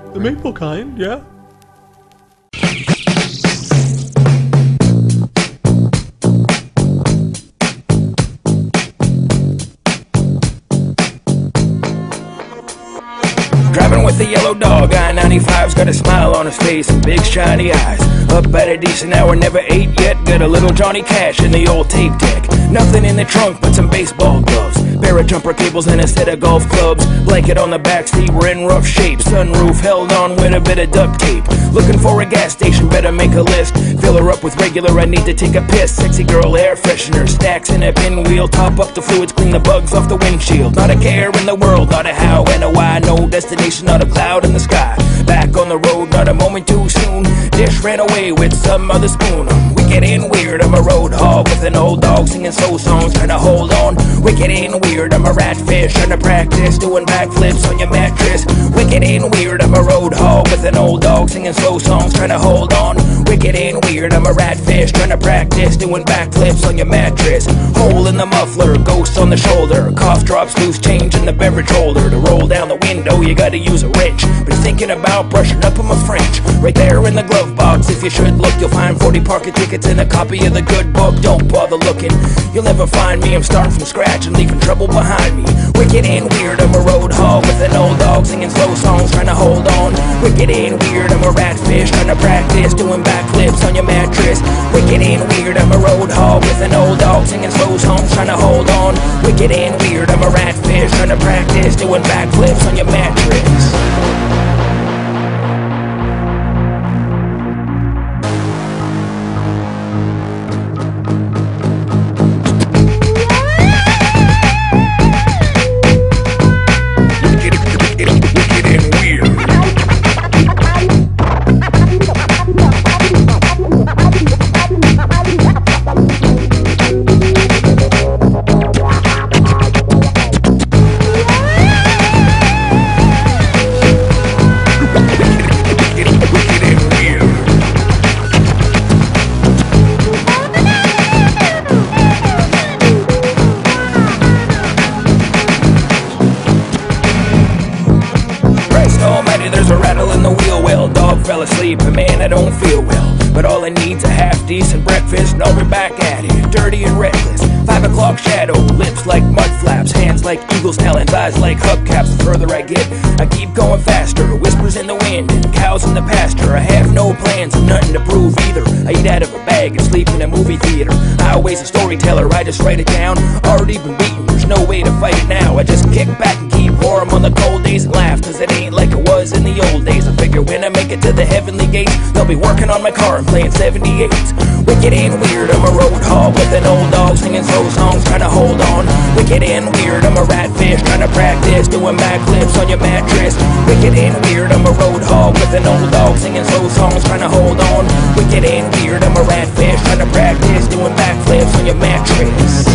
The maple kind, yeah. Driving with a yellow dog, I-95's got a smile on his face and big shiny eyes. Up at a decent hour, never ate yet. Got a little Johnny Cash in the old tape deck. Nothing in the trunk but some baseball gloves, pair of jumper cables and a set of golf clubs. Blanket on the backseat, we're in rough shape. Sunroof held on with a bit of duct tape. Looking for a gas station, better make a list. Fill her up with regular, I need to take a piss. Sexy girl air freshener, stacks in a pinwheel. Top up the fluids, clean the bugs off the windshield. Not a care in the world, not a how and a why. No destination, not a cloud in the sky. Back on the road, not a moment too soon. Dish ran away with some other spoon. I'm wicked and weird, I'm a road hog with an old dog singing soul songs, trying to hold on. Wicked and weird, I'm a ratfish, trying to practice doing backflips on your mattress. Wicked and weird, I'm a road hog with an old dog singing slow songs, trying to hold on. Wicked and weird, I'm a ratfish, trying to practice doing backflips on your mattress. Hole in the muffler, ghost on the shoulder. Cough drops, loose change in the beverage holder. To roll down the window, you gotta use a wrench. Been thinking about brushing up on my French. Right there in the glove box, if you should look, you'll find 40 parking tickets and a copy of the good book. Don't bother looking, you'll never find me. I'm starting from scratch and leaving trouble behind me. Wicked and weird, I'm a road hog with an old dog singing slow songs, trying to hold on. Wicked and weird, I'm a ratfish, trying to practice doing backflips on your mattress. Wicked and weird, I'm a road hog with an old dog singing slow songs, trying to hold on. Wicked and weird, I'm a ratfish, trying to practice doing backflips on your mattress. There's a rattle in the wheel well. Dog fell asleep and man, I don't feel well. But all I need's a half-decent breakfast and I'll be back at it, dirty and reckless. 5 o'clock shadow, lips like mud flaps, hands like eagle's talons, eyes like hubcaps. The further I get, I keep going faster. Whispers in the wind and cows in the pasture. I have no plans and nothing to prove either. I eat out of a bag and sleep in a movie theater. I always a storyteller, I just write it down. Already been beaten, there's no way to fight it now. I just kick back and keep warm on the cold days and laugh, cause it ain't like it was in the old days. I figure when I make it to the heavenly gates, they'll be working on my car and playing 78s. Wicked and weird, I'm a road hog with an old dog singing slow songs, trying to hold on. Wicked and weird, I'm a ratfish, trying to practice doing backflips on your mattress. Wicked and weird, I'm a road hog with an old dog singing slow songs, trying to hold on. Wicked and weird, I'm a ratfish, trying to practice doing backflips on your mattress.